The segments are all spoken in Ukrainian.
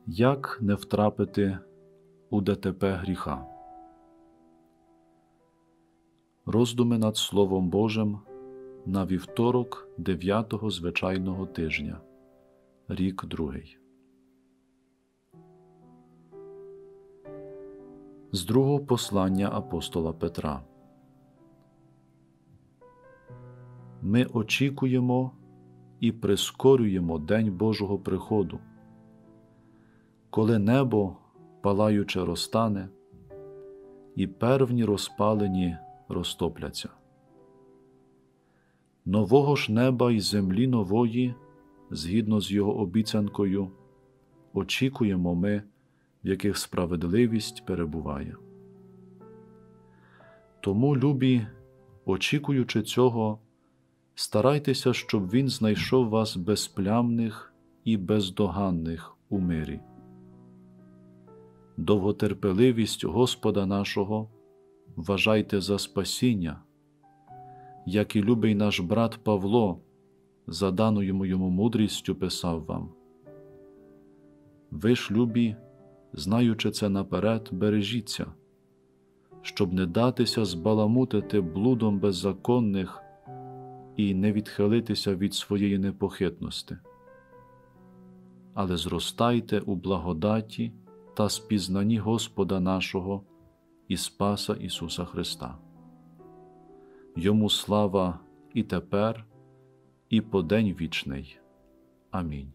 Як не втрапити у ДТП гріха? Роздуми над Словом Божим на вівторок 9-го звичайного тижня, рік другий. З другого послання апостола Петра. Ми очікуємо і прискорюємо день Божого приходу, коли небо палаюче розтане, і первні розпалені розтопляться. Нового ж неба й землі нової, згідно з його обіцянкою, очікуємо ми, в яких справедливість перебуває. Тому, любі, очікуючи цього, старайтеся, щоб він знайшов вас безплямних і бездоганних у мирі. Довготерпеливість Господа нашого вважайте за спасіння, як і любий наш брат Павло, за даною йому мудрістю писав вам. Ви ж, любі, знаючи це наперед, бережіться, щоб не датися збаламутити блудом беззаконних і не відхилитися від своєї непохитності. Але зростайте у благодаті та спізнанні Господа нашого і Спаса Ісуса Христа. Йому слава і тепер, і по день вічний. Амінь.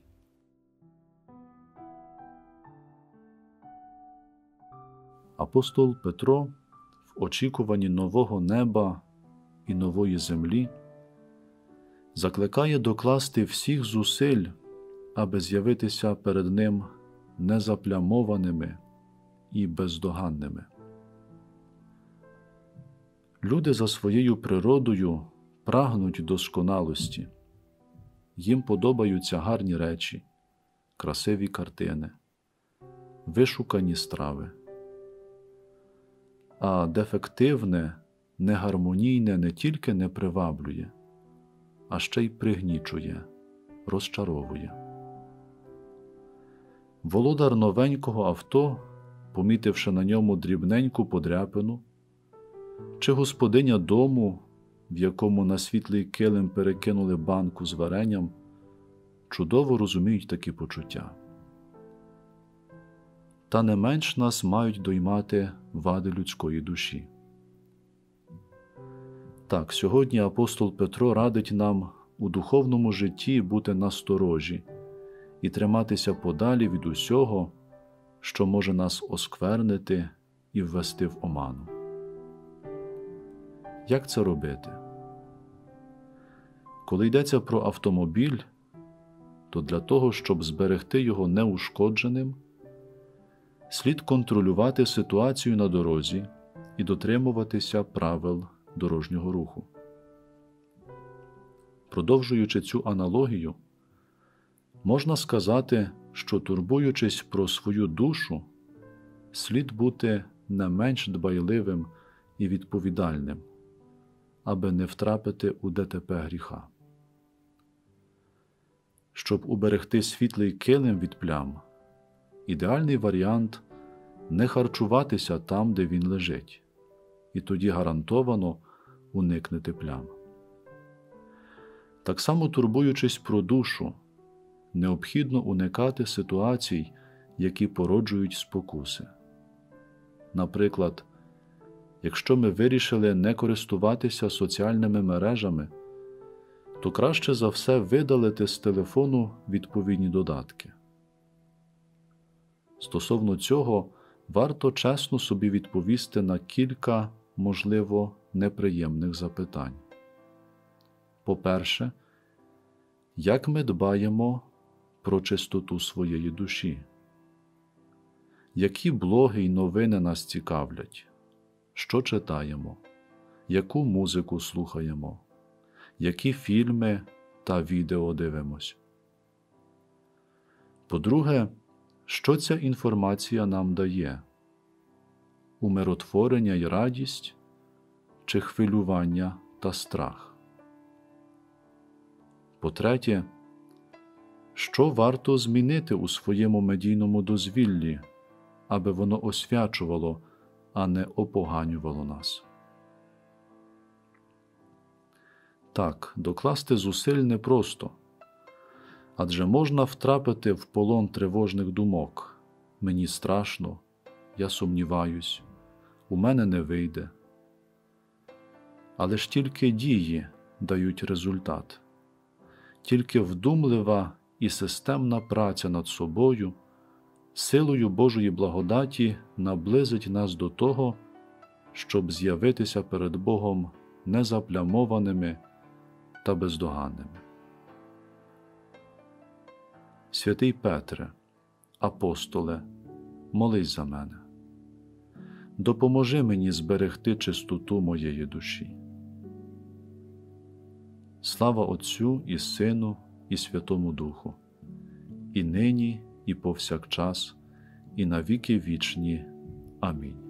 Апостол Петро в очікуванні нового неба і нової землі закликає докласти всіх зусиль, аби з'явитися перед ним незаплямованими і бездоганними. Люди за своєю природою прагнуть досконалості. Їм подобаються гарні речі, красиві картини, вишукані страви. А дефективне, негармонійне не тільки не приваблює, а ще й пригнічує, розчаровує. Володар новенького авто, помітивши на ньому дрібненьку подряпину, чи господиня дому, в якому на світлий килим перекинули банку з варенням, чудово розуміють такі почуття. Та не менш нас мають доймати вади людської душі. Так, сьогодні апостол Петро радить нам у духовному житті бути насторожі і триматися подалі від усього, що може нас осквернити і ввести в оману. Як це робити? Коли йдеться про автомобіль, то для того, щоб зберегти його неушкодженим, слід контролювати ситуацію на дорозі і дотримуватися правил дорожнього руху. Продовжуючи цю аналогію, можна сказати, що, турбуючись про свою душу, слід бути не менш дбайливим і відповідальним, аби не втрапити у ДТП гріха. Щоб уберегти світлий килим від плям, ідеальний варіант – не харчуватися там, де він лежить, і тоді гарантовано уникнете плям. Так само, турбуючись про душу, необхідно уникати ситуацій, які породжують спокуси. Наприклад, якщо ми вирішили не користуватися соціальними мережами, то краще за все видалити з телефону відповідні додатки. Стосовно цього, варто чесно собі відповісти на кілька, можливо, неприємних запитань. По-перше, як ми дбаємо про чистоту своєї душі? Які блоги й новини нас цікавлять? Що читаємо? Яку музику слухаємо? Які фільми та відео дивимось? По-друге, що ця інформація нам дає? Умиротворення й радість чи хвилювання та страх? По-третє, Що варто змінити у своєму медійному дозвіллі, аби воно освячувало, а не опоганювало нас? Так, докласти зусиль непросто, адже можна втрапити в полон тривожних думок. Мені страшно, я сумніваюсь, у мене не вийде. Але ж тільки дії дають результат. Тільки вдумлива і системна праця над собою, силою Божої благодаті наблизить нас до того, щоб з'явитися перед Богом незаплямованими та бездоганними. Святий Петре, апостоле, молись за мене. Допоможи мені зберегти чистоту моєї душі. Слава Отцю і Сину і Святому Духу, і нині, і повсякчас, і на віки вічні. Амінь.